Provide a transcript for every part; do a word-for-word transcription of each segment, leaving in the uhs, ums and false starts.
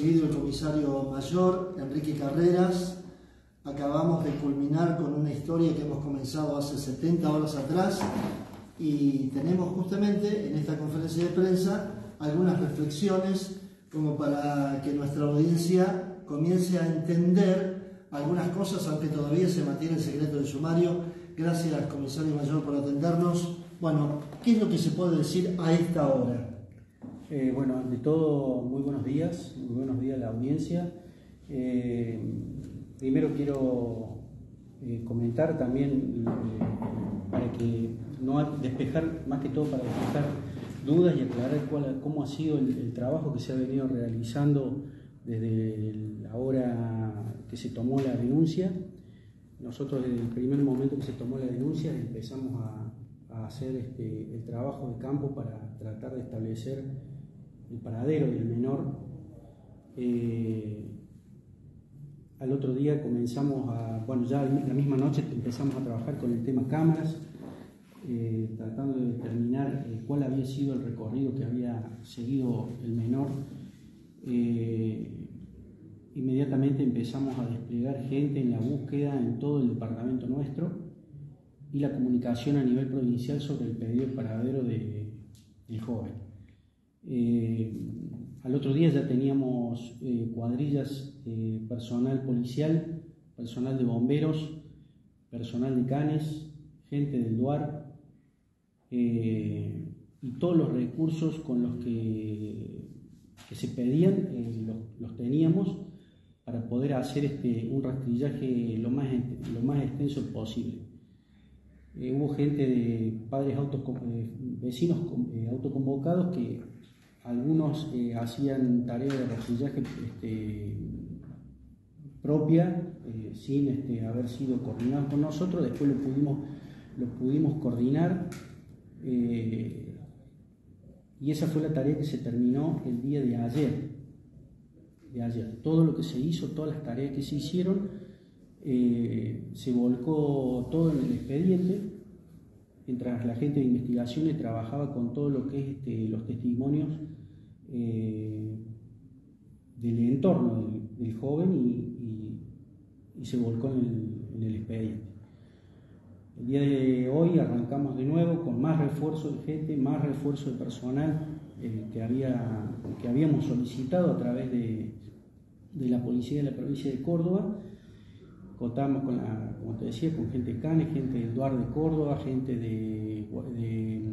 recibido el comisario mayor, Enrique Carreras. Acabamos de culminar con una historia que hemos comenzado hace setenta horas atrás y tenemos justamente en esta conferencia de prensa algunas reflexiones como para que nuestra audiencia comience a entender algunas cosas, aunque todavía se mantiene el secreto del sumario. Gracias, comisario mayor, por atendernos. Bueno, ¿qué es lo que se puede decir a esta hora? Eh, bueno, ante todo, muy buenos días, muy buenos días a la audiencia. Eh, primero quiero eh, comentar también, eh, para que no despejar, más que todo para despejar dudas y aclarar cuál, cómo ha sido el, el trabajo que se ha venido realizando desde la hora que se tomó la denuncia. Nosotros desde el primer momento que se tomó la denuncia empezamos a, a hacer este, el trabajo de campo para tratar de establecer el paradero del menor. Eh, al otro día comenzamos a, bueno, ya la misma noche empezamos a trabajar con el tema cámaras, eh, tratando de determinar eh, cuál había sido el recorrido que había seguido el menor. Eh, inmediatamente empezamos a desplegar gente en la búsqueda en todo el departamento nuestro y la comunicación a nivel provincial sobre el pedido de paradero de, del joven. Eh, al otro día ya teníamos eh, cuadrillas, eh, personal policial, personal de bomberos, personal de Canes, gente del DUAR, eh, y todos los recursos con los que, que se pedían, eh, los, los teníamos para poder hacer este, un rastrillaje lo más, lo más extenso posible. Eh, hubo gente de padres autos, eh, vecinos eh, autoconvocados que algunos eh, hacían tareas de rastrillaje este, propia, eh, sin este, haber sido coordinados con nosotros. Después lo pudimos, lo pudimos coordinar, eh, y esa fue la tarea que se terminó el día de ayer. De ayer. Todo lo que se hizo, todas las tareas que se hicieron, eh, se volcó todo en el expediente, mientras la gente de investigaciones trabajaba con todo lo que es este, los testimonios eh, del entorno del, del joven y, y, y se volcó en el, en el expediente. El día de hoy arrancamos de nuevo con más refuerzo de gente, más refuerzo de personal eh, que, había, que habíamos solicitado a través de, de la policía de la provincia de Córdoba. Contamos con, la, como te decía, con gente de Canes, gente del DUAR de Córdoba, gente de, de,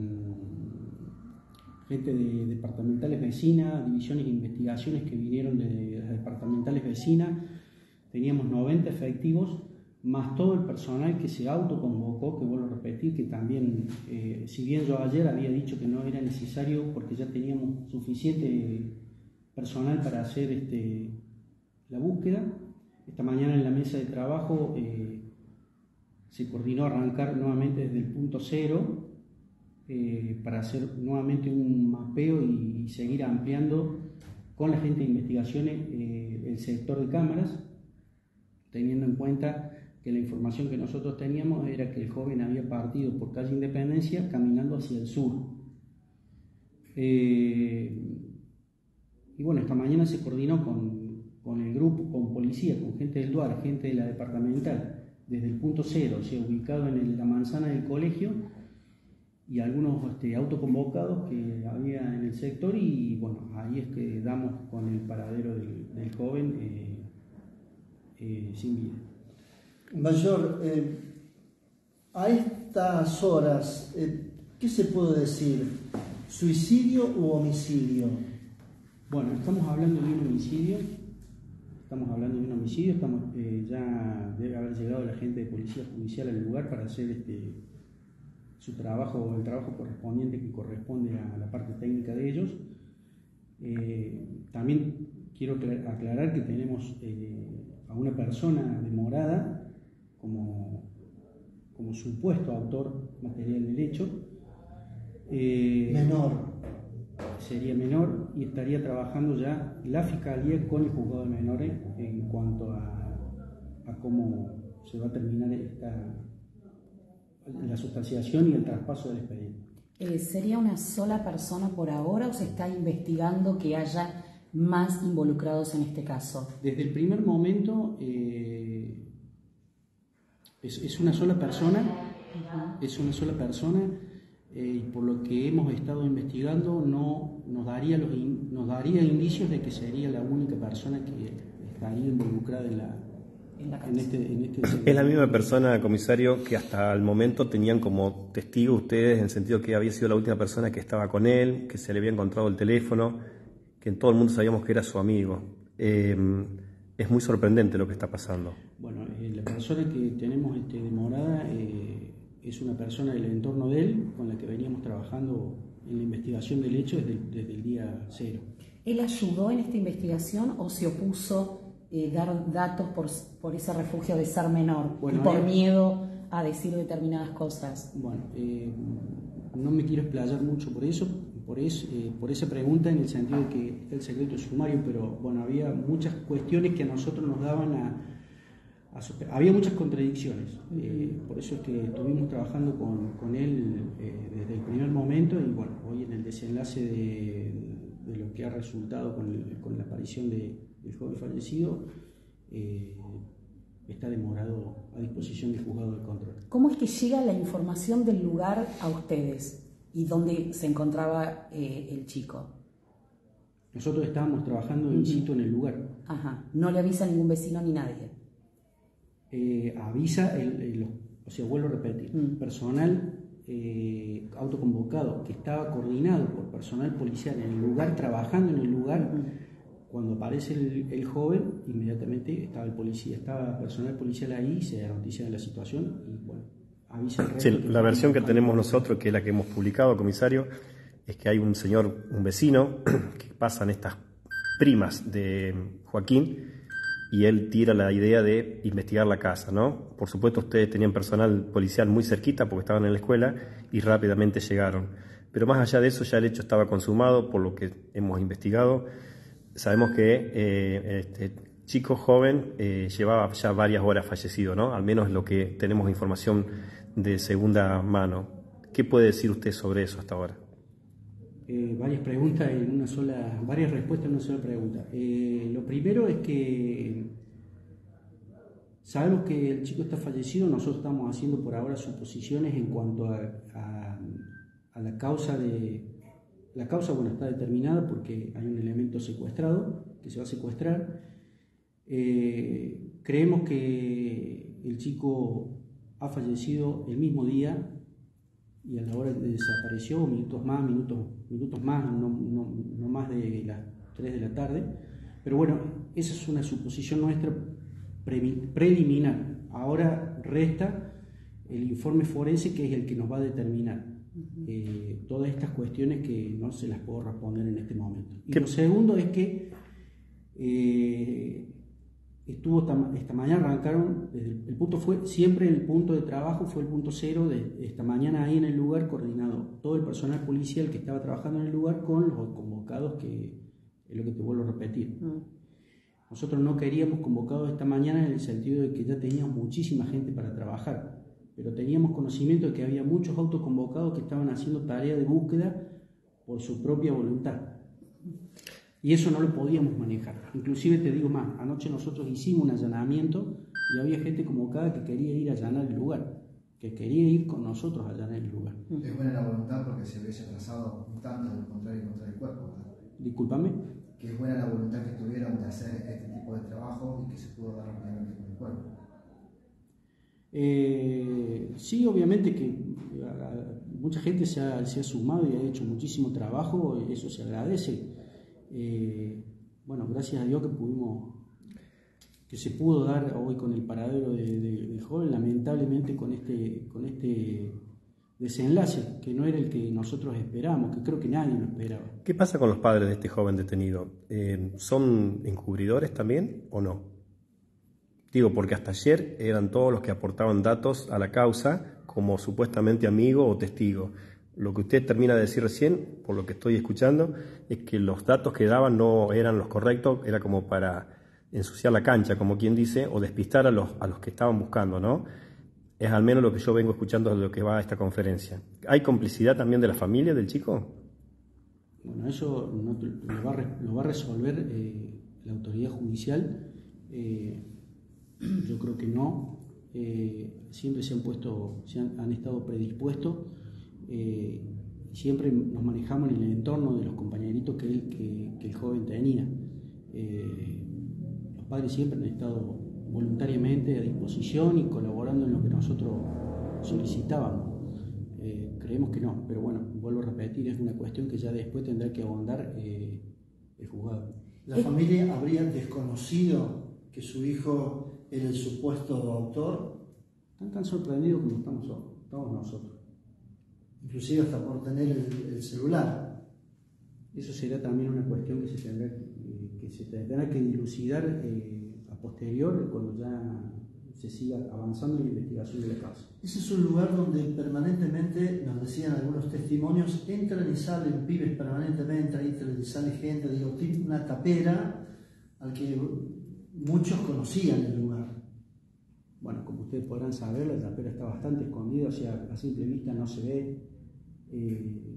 gente de departamentales vecinas, divisiones de investigaciones que vinieron de las departamentales vecinas. Teníamos noventa efectivos, más todo el personal que se autoconvocó, que vuelvo a repetir, que también, eh, si bien yo ayer había dicho que no era necesario porque ya teníamos suficiente personal para hacer este, la búsqueda, esta mañana en la mesa de trabajo eh, se coordinó arrancar nuevamente desde el punto cero eh, para hacer nuevamente un mapeo y, y seguir ampliando con la gente de investigaciones eh, el sector de cámaras, teniendo en cuenta que la información que nosotros teníamos era que el joven había partido por calle Independencia caminando hacia el sur. Eh, y bueno, esta mañana se coordinó con, con el grupo, con policía, con gente del DUAR, gente de la departamental, desde el punto cero, o sea, ubicado en el, la manzana del colegio, y algunos este, autoconvocados que había en el sector, y bueno, ahí es que damos con el paradero del, del joven eh, eh, sin vida. Mayor, eh, a estas horas, eh, ¿qué se puede decir? ¿Suicidio u homicidio? Bueno, estamos hablando de un homicidio, estamos hablando de un homicidio, estamos, eh, ya debe haber llegado la gente de policía judicial al lugar para hacer este, su trabajo, el trabajo correspondiente que corresponde a la parte técnica de ellos. Eh, también quiero aclarar que tenemos eh, a una persona demorada como, como supuesto autor material del hecho. Eh, menor. Sería menor y estaría trabajando ya la Fiscalía con el Juzgado de Menores en cuanto a, a cómo se va a terminar esta, la sustanciación y el traspaso del expediente. Eh, ¿Sería una sola persona por ahora o se está investigando que haya más involucrados en este caso? Desde el primer momento eh, es, es una sola persona, uh-huh. es una sola persona eh, y por lo que hemos estado investigando no nos daría, los in, nos daría indicios de que sería la única persona que estaría involucrada en la En, en este, en este es la misma persona, comisario, que hasta el momento tenían como testigo ustedes, en el sentido que había sido la última persona que estaba con él, que se le había encontrado el teléfono, que en todo el mundo sabíamos que era su amigo. Eh, es muy sorprendente lo que está pasando. Bueno, eh, la persona que tenemos este, de morada eh, es una persona del entorno de él, con la que veníamos trabajando en la investigación del hecho desde, desde el día cero. ¿Él ayudó en esta investigación o se opuso Eh, dar datos por, por ese refugio de ser menor, bueno, y por eh, miedo a decir determinadas cosas? Bueno, eh, no me quiero explayar mucho por eso, por, es, eh, por esa pregunta, en el sentido de que está el secreto sumario, pero bueno, había muchas cuestiones que a nosotros nos daban a... a había muchas contradicciones, uh-huh. eh, por eso es que estuvimos trabajando con, con él eh, desde el primer momento y bueno, hoy en el desenlace de, de lo que ha resultado con, el, con la aparición de el joven fallecido eh, está demorado a disposición del juzgado de control. ¿Cómo es que llega la información del lugar a ustedes y dónde se encontraba eh, el chico? Nosotros estábamos trabajando in situ en el lugar. Ajá. ¿No le avisa a ningún vecino ni nadie? Eh, avisa, el, el, o sea, vuelvo a repetir, mm. personal eh, autoconvocado que estaba coordinado por personal policial en el lugar, trabajando en el lugar. Mm. Cuando aparece el, el joven, inmediatamente estaba el policía, estaba personal policial ahí, se da noticia de la situación y bueno, avisa el resto. Sí, la versión que tenemos nosotros, que es la que hemos publicado, comisario, es que hay un señor, un vecino, que pasan estas primas de Joaquín y él tira la idea de investigar la casa, ¿no? Por supuesto ustedes tenían personal policial muy cerquita porque estaban en la escuela y rápidamente llegaron. Pero más allá de eso ya el hecho estaba consumado por lo que hemos investigado. Sabemos que eh, este chico joven eh, llevaba ya varias horas fallecido, ¿no? Al menos lo que tenemos información de segunda mano. ¿Qué puede decir usted sobre eso hasta ahora? Eh, varias preguntas en una sola, varias respuestas en una sola pregunta. Eh, lo primero es que sabemos que el chico está fallecido. Nosotros estamos haciendo por ahora suposiciones en cuanto a, a, a la causa de... La causa, bueno, está determinada porque hay un elemento secuestrado que se va a secuestrar. Eh, creemos que el chico ha fallecido el mismo día y a la hora que desapareció, minutos más, minutos, minutos más, no, no, no más de las tres de la tarde. Pero bueno, esa es una suposición nuestra pre, preliminar. Ahora resta el informe forense, que es el que nos va a determinar Eh, todas estas cuestiones que no se las puedo responder en este momento. Y lo segundo es que eh, estuvo esta mañana, arrancaron, desde el, el punto fue, siempre el punto de trabajo fue el punto cero de esta mañana ahí en el lugar, coordinado todo el personal policial que estaba trabajando en el lugar con los convocados, que es lo que te vuelvo a repetir. Mm. Nosotros no queríamos convocados esta mañana en el sentido de que ya teníamos muchísima gente para trabajar, pero teníamos conocimiento de que había muchos autoconvocados que estaban haciendo tarea de búsqueda por su propia voluntad. Y eso no lo podíamos manejar. Inclusive te digo más, anoche nosotros hicimos un allanamiento y había gente convocada que quería ir a allanar el lugar, que quería ir con nosotros a allanar el lugar. Es buena la voluntad porque se hubiese trazado un tanto de encontrar y encontrar el cuerpo, ¿verdad? Discúlpame. Que es buena la voluntad que tuvieron de hacer este tipo de trabajo y que se pudo dar rápidamente con el cuerpo. Eh, sí, obviamente que mucha gente se ha, se ha sumado y ha hecho muchísimo trabajo, eso se agradece. Eh, bueno, gracias a Dios que pudimos, que se pudo dar hoy con el paradero de, de, del joven, lamentablemente con este, con este desenlace, que no era el que nosotros esperábamos, que creo que nadie lo esperaba. ¿Qué pasa con los padres de este joven detenido? Eh, ¿Son encubridores también o no? Digo, porque hasta ayer eran todos los que aportaban datos a la causa como supuestamente amigo o testigo. Lo que usted termina de decir recién, por lo que estoy escuchando, es que los datos que daban no eran los correctos, era como para ensuciar la cancha, como quien dice, o despistar a los, a los que estaban buscando, ¿no? Es al menos lo que yo vengo escuchando de lo que va a esta conferencia. ¿Hay complicidad también de la familia del chico? Bueno, eso no, lo, va a, lo va a resolver eh, la autoridad judicial. Eh, yo creo que no. Eh, siempre se han puesto, se han, han estado predispuestos. Eh, siempre nos manejamos en el entorno de los compañeritos que, él, que, que el joven tenía. Eh, los padres siempre han estado voluntariamente a disposición y colaborando en lo que nosotros solicitábamos. Eh, creemos que no, pero bueno, vuelvo a repetir, es una cuestión que ya después tendrá que abondar eh, el juzgado. ¿La familia habría desconocido que su hijo era el supuesto autor? Están tan sorprendidos como estamos todos nosotros. Inclusive hasta por tener el, el celular. Eso será también una cuestión que se tendrá eh, que, se tendrá que dilucidar eh, a posterior, cuando ya se siga avanzando en la investigación de la causa. Ese es un lugar donde permanentemente, nos decían algunos testimonios, entran y salen pibes permanentemente, entran y sale gente, digo, una tapera al que muchos conocían el lugar. Bueno, como ustedes podrán saber, la tapera está bastante escondida, o sea, a simple vista no se ve. Eh,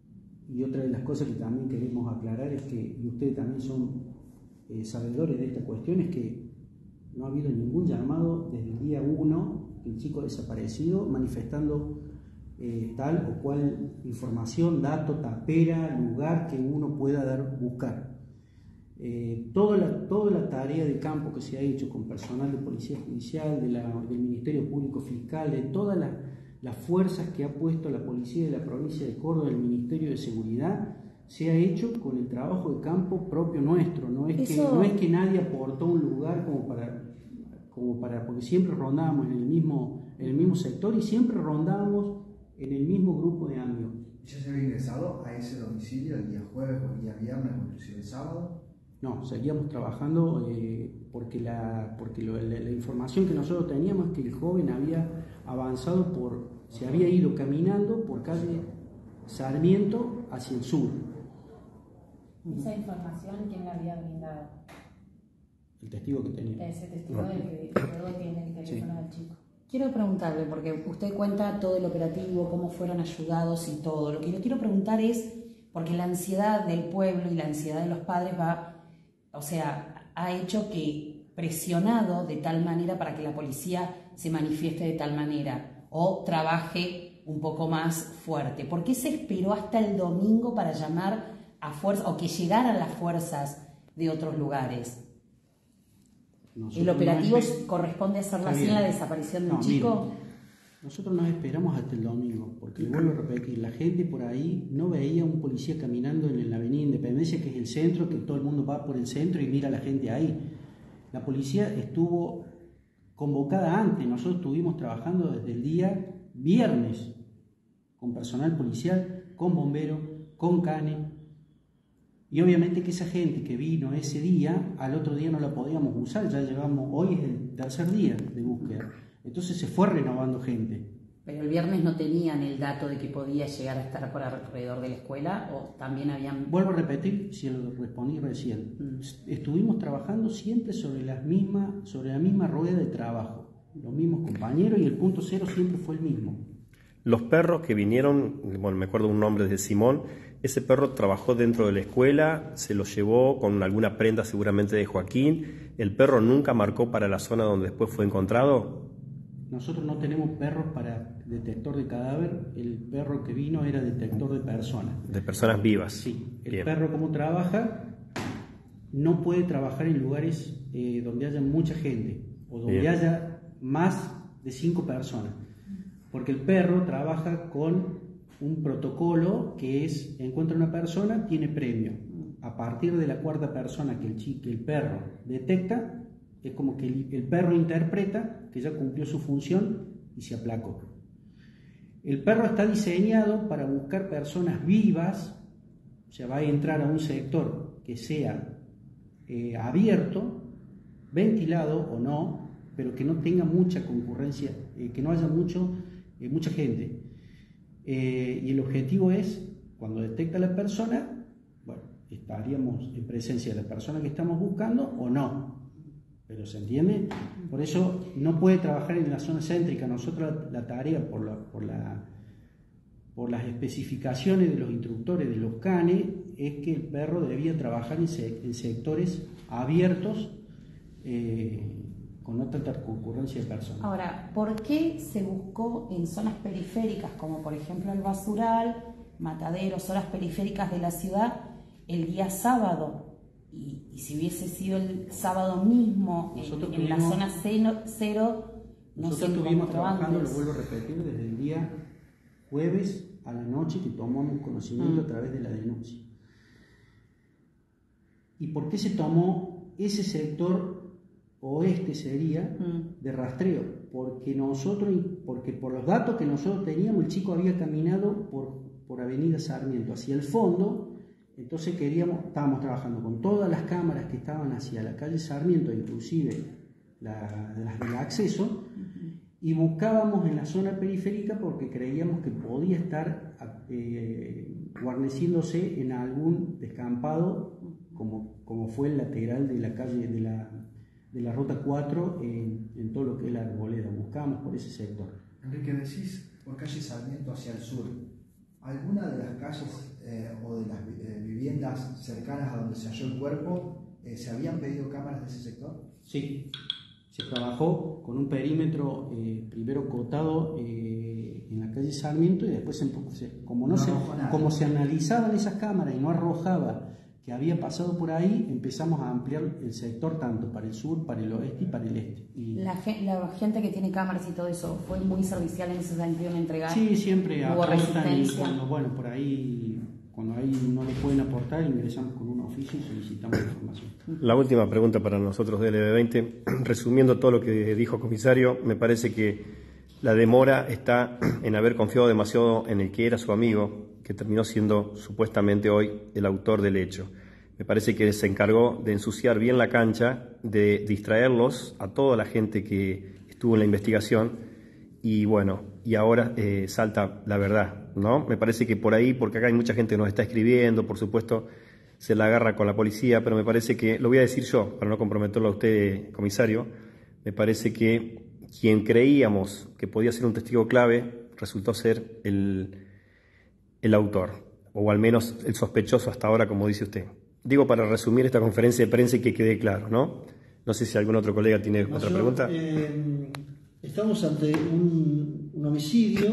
y otra de las cosas que también queremos aclarar es que, y ustedes también son eh, sabedores de esta cuestión, es que no ha habido ningún llamado desde el día uno del chico desaparecido manifestando eh, tal o cual información, dato, tapera, lugar que uno pueda dar, buscar. Eh, toda, la, toda la tarea de campo que se ha hecho con personal de Policía Judicial, de la, del Ministerio Público Fiscal, de todas las, las fuerzas que ha puesto la Policía de la Provincia de Córdoba, el Ministerio de Seguridad, se ha hecho con el trabajo de campo propio nuestro. No es, Eso... que, no es que nadie aportó un lugar como para, como para, porque siempre rondábamos en el mismo, en el mismo sector y siempre rondábamos en el mismo grupo de amigos. ¿Ya se había ingresado a ese domicilio el día jueves o el día viernes o inclusive el sábado? No, seguíamos trabajando eh, porque, la, porque lo, la, la información que nosotros teníamos es que el joven había avanzado por, se había ido caminando por calle Sarmiento hacia el sur. ¿Esa información quién la había brindado? El testigo que tenía. Ese testigo del que luego tiene el teléfono sí. del chico. Quiero preguntarle, porque usted cuenta todo el operativo, cómo fueron ayudados y todo. Lo que le quiero preguntar es, porque la ansiedad del pueblo y la ansiedad de los padres va... O sea, ha hecho que presionado de tal manera para que la policía se manifieste de tal manera o trabaje un poco más fuerte. ¿Por qué se esperó hasta el domingo para llamar a fuerza o que llegaran las fuerzas de otros lugares? Nosotros ¿El operativo no corresponde a hacerlo así en la desaparición de un no, chico? Miren, nosotros nos esperamos hasta el domingo, porque le vuelvo a repetir, la gente por ahí no veía a un policía caminando en la avenida Independencia, que es el centro, que todo el mundo va por el centro y mira a la gente ahí. La policía estuvo convocada antes, nosotros estuvimos trabajando desde el día viernes, con personal policial, con bomberos, con cane, y obviamente que esa gente que vino ese día, al otro día no la podíamos usar, ya llevamos, hoy es el tercer día de búsqueda. Entonces se fue renovando gente. Pero el viernes no tenían el dato de que podía llegar a estar por alrededor de la escuela o también habían... Vuelvo a repetir, si lo respondí recién. Mm. Estuvimos trabajando siempre sobre, las misma, sobre la misma rueda de trabajo. Los mismos compañeros y el punto cero siempre fue el mismo. Los perros que vinieron, bueno, me acuerdo un nombre de Simón, ese perro trabajó dentro de la escuela, se lo llevó con alguna prenda seguramente de Joaquín. ¿El perro nunca marcó para la zona donde después fue encontrado? Nosotros no tenemos perros para detector de cadáver, el perro que vino era detector de personas. De personas vivas. Sí, el Bien. perro como trabaja, no puede trabajar en lugares eh, donde haya mucha gente o donde Bien. haya más de cinco personas, porque el perro trabaja con un protocolo que es, encuentra una persona, tiene premio. A partir de la cuarta persona que el, que el perro detecta, es como que el, el perro interpreta que ya cumplió su función y se aplacó. El perro está diseñado para buscar personas vivas, o sea, va a entrar a un sector que sea eh, abierto, ventilado o no, pero que no tenga mucha concurrencia, eh, que no haya mucho, eh, mucha gente. Eh, y el objetivo es, cuando detecta a la persona, bueno, estaríamos en presencia de la persona que estamos buscando o no. Pero ¿se entiende? Por eso no puede trabajar en la zona céntrica. Nosotros la, la tarea por la, por, la, por las especificaciones de los instructores de los canes, es que el perro debía trabajar en, se, en sectores abiertos, eh, con no tanta concurrencia de personas. Ahora, ¿por qué se buscó en zonas periféricas, como por ejemplo el Basural, Mataderos, zonas periféricas de la ciudad, el día sábado? Y, y si hubiese sido el sábado mismo, en, Nosotros en la tuvimos- zona cero, cero no Nosotros se estuvimos encontró trabajando, antes. lo vuelvo a repetir, desde el día jueves a la noche que tomamos conocimiento Mm. a través de la denuncia. ¿Y por qué se tomó ese sector oeste sería Mm. de rastreo? Porque nosotros, porque por los datos que nosotros teníamos, el chico había caminado por, por Avenida Sarmiento hacia el fondo. Entonces queríamos, estábamos trabajando con todas las cámaras que estaban hacia la calle Sarmiento, inclusive la- las del acceso, y buscábamos en la zona periférica porque creíamos que podía estar eh, guarneciéndose en algún descampado, como, como fue el lateral de la calle de la, de la ruta cuatro, en, en todo lo que es la Arboleda. Buscábamos por ese sector. Enrique, decís por calle Sarmiento hacia el sur. ¿Alguna de las calles eh, o de las eh, viviendas cercanas a donde se halló el cuerpo eh, se habían pedido cámaras de ese sector? Sí, se trabajó con un perímetro eh, primero cotado eh, en la calle Sarmiento y después se, se- como, no No se, arrojó nada. como se analizaban esas cámaras y no arrojaba que había pasado por ahí, empezamos a ampliar el sector tanto para el sur, para el oeste y para el este. Y La, ge- la gente que tiene cámaras y todo eso fue muy servicial en ese sentido en entregar. sí, siempre Hubo aportan y resistencia. cuando, bueno, por ahí, cuando ahí no le pueden aportar, ingresamos con un oficio y solicitamos información. La última pregunta para nosotros de L B veinte. Resumiendo todo lo que dijo el comisario, me parece que la demora está en haber confiado demasiado en el que era su amigo, que terminó siendo supuestamente hoy el autor del hecho. Me parece que se encargó de ensuciar bien la cancha, de distraerlos a toda la gente que estuvo en la investigación y bueno, y ahora eh, salta la verdad, ¿no? Me parece que por ahí, porque acá hay mucha gente que nos está escribiendo, por supuesto, se la agarra con la policía, pero me parece que, lo voy a decir yo, para no comprometerlo a usted, comisario, me parece que quien creíamos que podía ser un testigo clave resultó ser el, el autor, o al menos el sospechoso hasta ahora, como dice usted. Digo para resumir esta conferencia de prensa y que quede claro, ¿no? No sé si algún otro colega tiene Mayor, otra pregunta. eh, estamos ante un, un homicidio.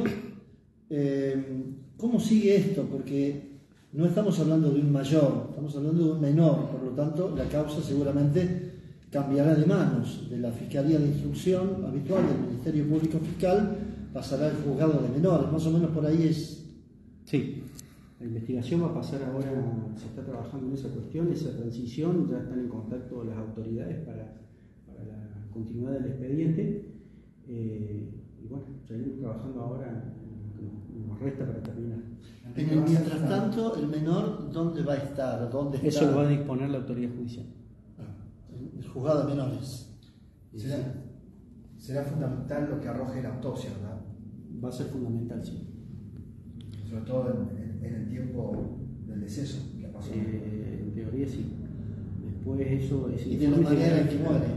Eh, ¿Cómo sigue esto? Porque no estamos hablando de un mayor, estamos hablando de un menor, por lo tanto la causa seguramente cambiará de manos. De la Fiscalía de Instrucción habitual del Ministerio Público Fiscal pasará al juzgado de menores, más o menos por ahí es. Sí, la investigación va a pasar ahora, se está trabajando en esa cuestión, esa transición, ya están en contacto las autoridades para, para la continuidad del expediente. Eh, y bueno, seguimos trabajando ahora en lo que nos resta para terminar. En el mientras tanto, el menor, ¿dónde va a estar? ¿Dónde está? Eso lo va a disponer la autoridad judicial. El juzgado de menores. Será, será fundamental lo que arroje la autopsia, ¿verdad? Va a ser fundamental, sí. Sobre todo en, en- en el tiempo del deceso que pasó. Eh, en teoría sí. Después eso es Y de la manera en que muere.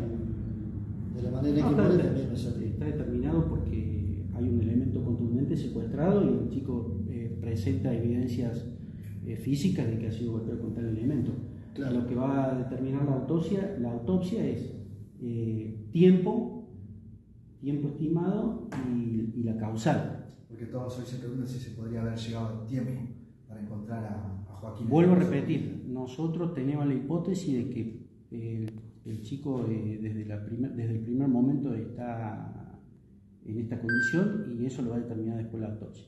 De la manera en No, que está, muere está- también es así. está determinado porque hay un elemento contundente secuestrado y el chico eh, presenta evidencias eh, físicas de que ha sido golpeado con tal elemento. Claro. Lo que va a determinar la autopsia, la autopsia es eh, tiempo, tiempo estimado y, y la causal. Porque todos hoy se preguntan si se podría haber llegado a tiempo para encontrar a, a Joaquín. Vuelvo a repetir, nosotros tenemos la hipótesis de que el, el chico eh, desde, la primer, desde el primer momento está en esta condición y eso lo va a determinar después la autopsia.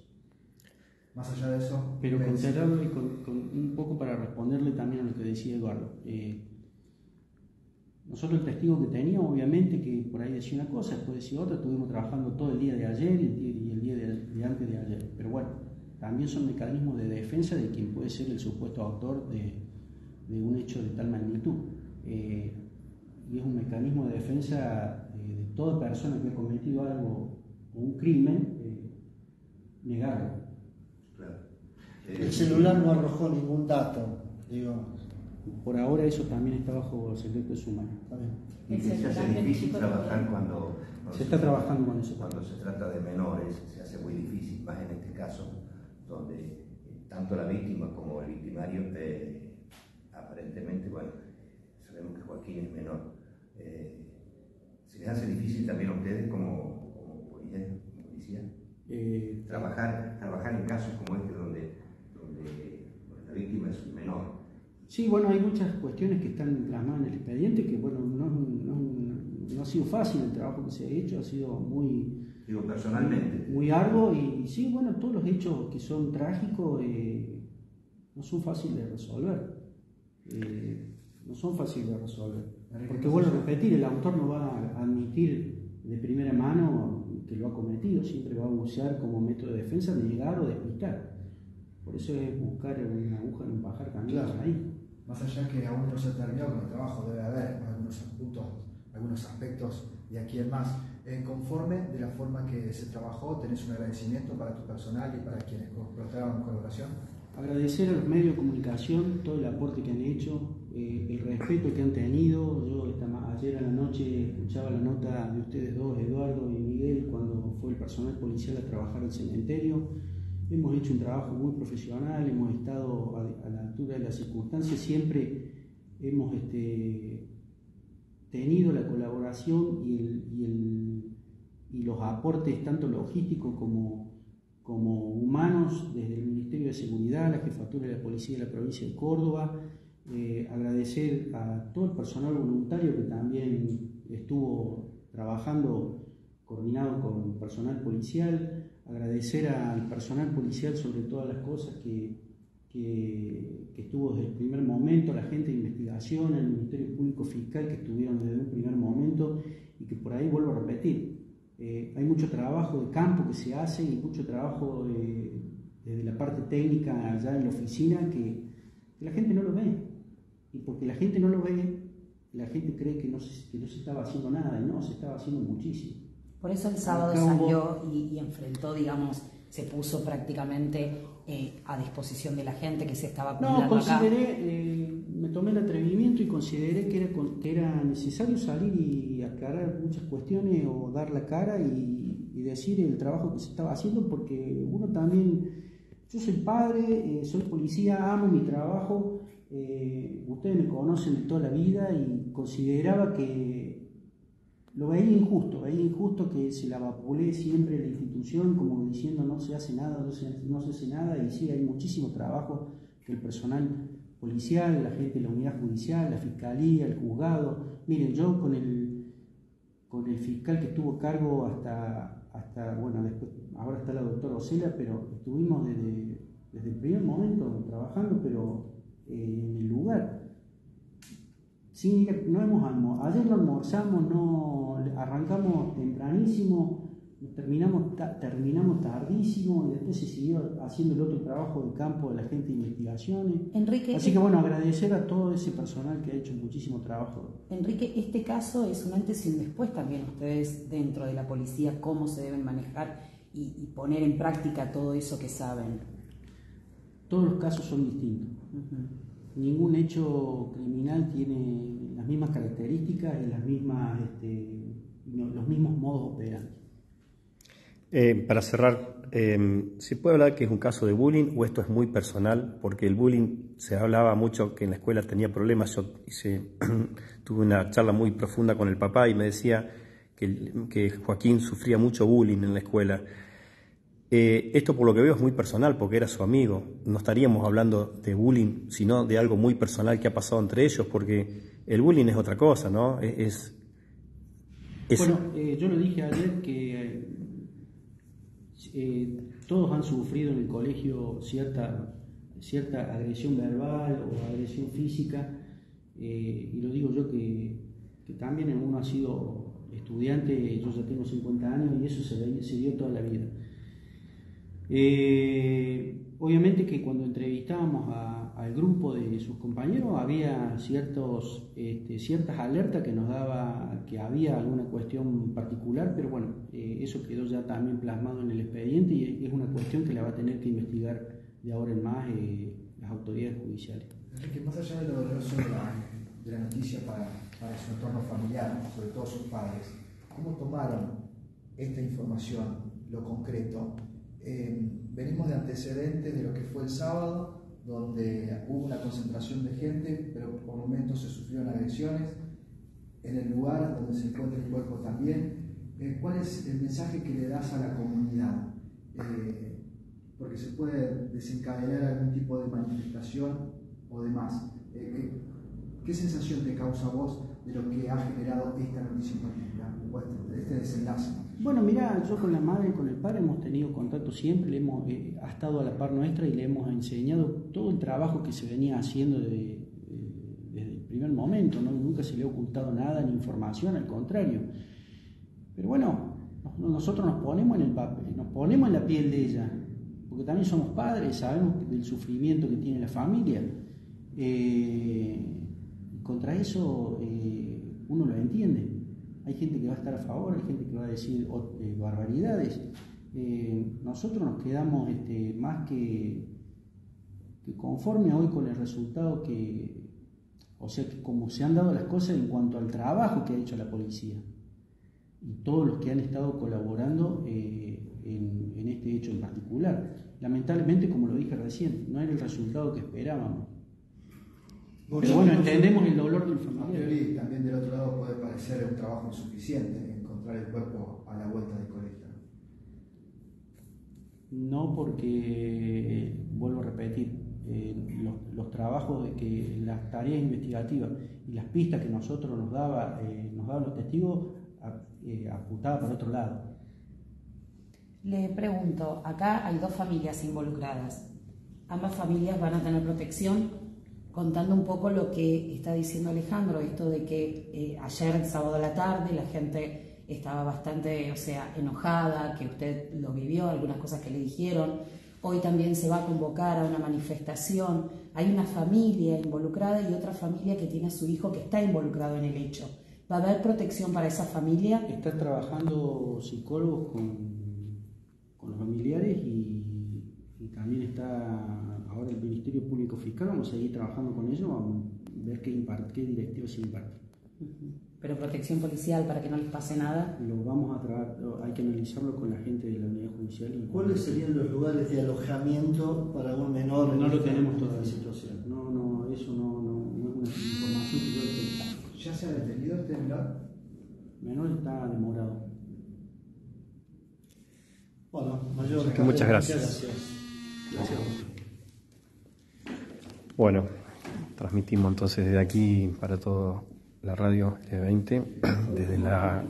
Más allá de eso, Pero ven- considerarlo y con, con un poco para responderle también a lo que decía Eduardo. Eh, nosotros el testigo que teníamos, obviamente, que por ahí decía una cosa, después decía otra, estuvimos trabajando todo el día de ayer y el día, y el día de, de antes de ayer. Pero bueno, también son mecanismos de defensa de quien puede ser el supuesto autor de, de un hecho de tal magnitud. Eh, y es un mecanismo de defensa eh, de toda persona que ha cometido algo o un crimen, eh, negarlo. Claro. El Eh, celular no arrojó ningún dato, digo. Por ahora eso también está bajo secreto de suma. Está bien. y que se hace difícil trabajar cuando, cuando Se está trabajando con eso. Cuando se trata de menores, se hace muy difícil, más en este caso, donde tanto la víctima como el victimario, eh, aparentemente, bueno, sabemos que Joaquín es menor. Eh, ¿Se les hace difícil también a ustedes como, como policía, como policía Eh, trabajar, trabajar en casos como este donde, donde la víctima es menor? Sí, bueno, hay muchas cuestiones que están plasmadas en el expediente que, bueno, no, no, no ha sido fácil el trabajo que se ha hecho, ha sido muy... Digo, personalmente. Muy arduo y, y sí, bueno, todos los hechos que son trágicos eh, no son fáciles de resolver. Eh, no son fáciles de resolver. Porque, vuelvo a repetir, el autor no va a admitir de primera mano que lo ha cometido, siempre va a usar como método de defensa negar o despistar. Por eso es buscar una aguja en un pajar también. Claro. Ahí. Más allá que aún no se ha terminado con el trabajo, debe haber algunos puntos, algunos aspectos de aquí en más. Eh, conforme de la forma que se trabajó, ¿tenés un agradecimiento para tu personal y para quienes prestaron colaboración? Agradecer a los medios de comunicación todo el aporte que han hecho, eh, el respeto que han tenido. Yo esta, ayer a la noche escuchaba la nota de ustedes dos, Eduardo y Miguel, cuando fue el personal policial a trabajar al cementerio. Hemos hecho un trabajo muy profesional, hemos estado a, a la altura de las circunstancias, siempre hemos este, tenido la colaboración y, el, y, el, y los aportes tanto logísticos como, como humanos desde el Ministerio de Seguridad, la Jefatura de la Policía de la Provincia de Córdoba. Eh, agradecer a todo el personal voluntario que también estuvo trabajando coordinado con personal policial. Agradecer al personal policial sobre todas las cosas que, que, que estuvo desde el primer momento, a la gente de investigación, al Ministerio Público Fiscal que estuvieron desde un primer momento y que por ahí vuelvo a repetir, eh, hay mucho trabajo de campo que se hace y mucho trabajo de, desde la parte técnica allá en la oficina que, que la gente no lo ve, y porque la gente no lo ve, la gente cree que no se, que no se estaba haciendo nada, y no, se estaba haciendo muchísimo. Por eso el sábado salió y, y enfrentó, digamos, se puso prácticamente eh, a disposición de la gente que se estaba acumulando. No, consideré, eh, me tomé el atrevimiento y consideré que era, que era necesario salir y aclarar muchas cuestiones o dar la cara y, y decir el trabajo que se estaba haciendo, porque uno también, yo soy padre, eh, soy policía, amo mi trabajo, eh, ustedes me conocen de toda la vida y consideraba que lo veía injusto, veía injusto que se la vapulee siempre la institución como diciendo no se hace nada, no se, no se hace nada, y sí, hay muchísimo trabajo que el personal policial, la gente de la unidad judicial, la fiscalía, el juzgado. Miren, yo con el, con el fiscal que estuvo a cargo hasta, hasta, bueno, después, ahora está la doctora Ocela, pero estuvimos desde, desde el primer momento trabajando, pero eh, en el lugar. Sí, no hemos almorzado, ayer no almorzamos, no, arrancamos tempranísimo, terminamos, ta, terminamos tardísimo y después se siguió haciendo el otro trabajo de campo de la gente de investigaciones. Enrique, Así que bueno, agradecer a todo ese personal que ha hecho muchísimo trabajo. Enrique, este caso es un antes y un después también ustedes dentro de la policía, cómo se deben manejar y, y poner en práctica todo eso que saben. Todos los casos son distintos. Uh-huh. Ningún hecho criminal tiene las mismas características y las mismas, este, los mismos modos operantes. Eh, para cerrar, eh, ¿se puede hablar que es un caso de bullying o esto es muy personal? Porque el bullying, se hablaba mucho que en la escuela tenía problemas. Yo hice, tuve una charla muy profunda con el papá y me decía que, que Joaquín sufría mucho bullying en la escuela. Eh, esto por lo que veo es muy personal porque era su amigo. No estaríamos hablando de bullying, sino de algo muy personal que ha pasado entre ellos, porque el bullying es otra cosa, ¿no? Es, es... Bueno, eh, yo lo dije ayer que eh, todos han sufrido en el colegio cierta, cierta agresión verbal o agresión física, eh, y lo digo yo que, que también uno ha sido estudiante, yo ya tengo cincuenta años y eso se, se dio toda la vida. Eh, obviamente que cuando entrevistábamos a, al grupo de sus compañeros había ciertos, este, ciertas alertas que nos daba que había alguna cuestión particular, pero bueno, eh, eso quedó ya también plasmado en el expediente y es una cuestión que la va a tener que investigar de ahora en más eh, las autoridades judiciales. Enrique, más allá de lo doloroso de la, de la noticia para, para su entorno familiar, sobre todo sus padres, ¿cómo tomaron esta información, lo concreto, Eh, venimos de antecedentes de lo que fue el sábado, donde hubo una concentración de gente, pero por momentos se sufrieron agresiones. En el lugar donde se encuentra el cuerpo también. Eh, ¿Cuál es el mensaje que le das a la comunidad? Eh, porque se puede desencadenar algún tipo de manifestación o demás. Eh, ¿qué, ¿Qué sensación te causa a vos de lo que ha generado esta noticia en particular, este desenlace? Bueno, mira, yo con la madre y con el padre hemos tenido contacto siempre, le hemos, eh, ha estado a la par nuestra y le hemos enseñado todo el trabajo que se venía haciendo de, eh, desde el primer momento, ¿no? Nunca se le ha ocultado nada ni información, al contrario. Pero bueno, nosotros nos ponemos en el papel, nos ponemos en la piel de ella, porque también somos padres, sabemos del sufrimiento que tiene la familia. Eh, contra eso eh, uno lo entiende. Hay gente que va a estar a favor, hay gente que va a decir eh, barbaridades. Eh, nosotros nos quedamos este, más que, que conforme hoy con el resultado que, o sea, que como se han dado las cosas en cuanto al trabajo que ha hecho la policía y todos los que han estado colaborando eh, en, en este hecho en particular. Lamentablemente, como lo dije recién, no era el resultado que esperábamos. Pero bueno, entendemos el dolor del familiar. Y también del otro lado puede parecer un trabajo insuficiente encontrar el cuerpo a la vuelta del colegio. No, porque, vuelvo a repetir, eh, los, los trabajos de que las tareas investigativas y las pistas que nosotros nos daba, eh, nos daban los testigos, eh, apuntaban para otro lado. Le pregunto, acá hay dos familias involucradas. Ambas familias van a tener protección. Contando un poco lo que está diciendo Alejandro, esto de que eh, ayer, sábado a la tarde, la gente estaba bastante, o sea, enojada, que usted lo vivió, algunas cosas que le dijeron. Hoy también se va a convocar a una manifestación. Hay una familia involucrada y otra familia que tiene a su hijo que está involucrado en el hecho. ¿Va a haber protección para esa familia? Están trabajando psicólogos con, con los familiares y, y también está ahora el Ministerio Público Fiscal. Vamos a seguir trabajando con ellos, vamos a ver qué, impart, qué directivas se imparten. Pero protección policial para que no les pase nada. Lo vamos a trabajar, hay que analizarlo con la gente de la unidad judicial. Y ¿cuáles serían los lugares de alojamiento para un menor? No lo tenemos todavía. Situación. No, no, eso no, no, no es una información que yo tengo. ¿Ya se ha detenido este menor? El menor está demorado. Bueno, mayor. Muchas, muchas gracias. Gracias. Gracias a vos. Bueno, transmitimos entonces desde aquí para toda la radio T veinte, desde la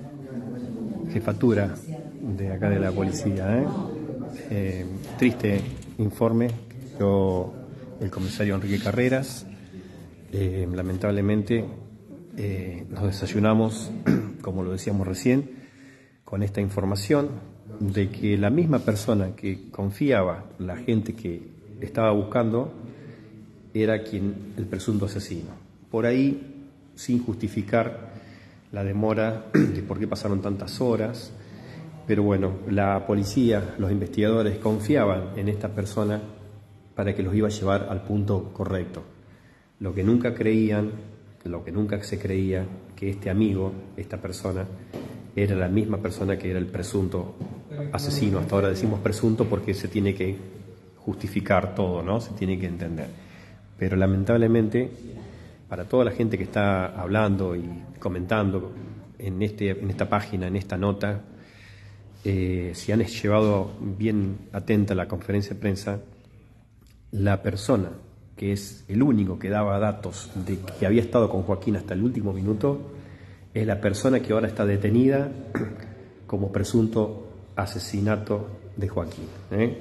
jefatura de acá de la policía. ¿eh? Eh, triste informe que dio el comisario Enrique Carreras. Eh, lamentablemente eh, nos desayunamos, como lo decíamos recién, con esta información de que la misma persona que confiaba, la gente que estaba buscando, era quien el presunto asesino. Por ahí, sin justificar la demora de por qué pasaron tantas horas, pero bueno, la policía, los investigadores confiaban en esta persona para que los iba a llevar al punto correcto. Lo que nunca creían, lo que nunca se creía, que este amigo, esta persona, era la misma persona que era el presunto asesino. Hasta ahora decimos presunto porque se tiene que justificar todo, ¿no? Se tiene que entender. Pero lamentablemente, para toda la gente que está hablando y comentando en, este, en esta página, en esta nota, eh, si han llevado bien atenta la conferencia de prensa, la persona que es el único que daba datos de que había estado con Joaquín hasta el último minuto, es la persona que ahora está detenida como presunto asesinato de Joaquín. ¿eh?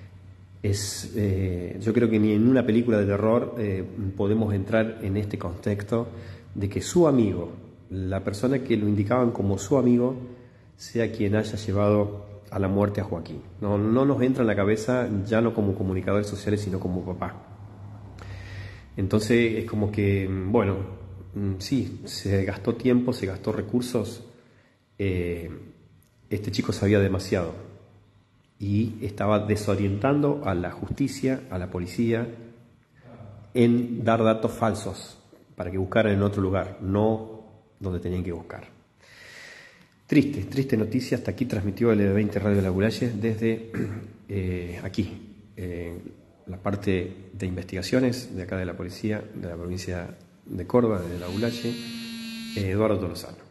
Es, eh, yo creo que ni en una película de terror eh, podemos entrar en este contexto de que su amigo, la persona que lo indicaban como su amigo, sea quien haya llevado a la muerte a Joaquín. No, no nos entra en la cabeza, ya no como comunicadores sociales, sino como papá. Entonces es como que, bueno, sí, se gastó tiempo, se gastó recursos. Eh, este chico sabía demasiado y estaba desorientando a la justicia, a la policía, en dar datos falsos para que buscaran en otro lugar, no donde tenían que buscar. Triste, triste noticia. Hasta aquí transmitió L B veinte Radio La Lagullaye desde eh, aquí, eh, la parte de investigaciones de acá de la policía de la provincia de Córdoba, de La Lagullaye, eh, Eduardo Tolosano.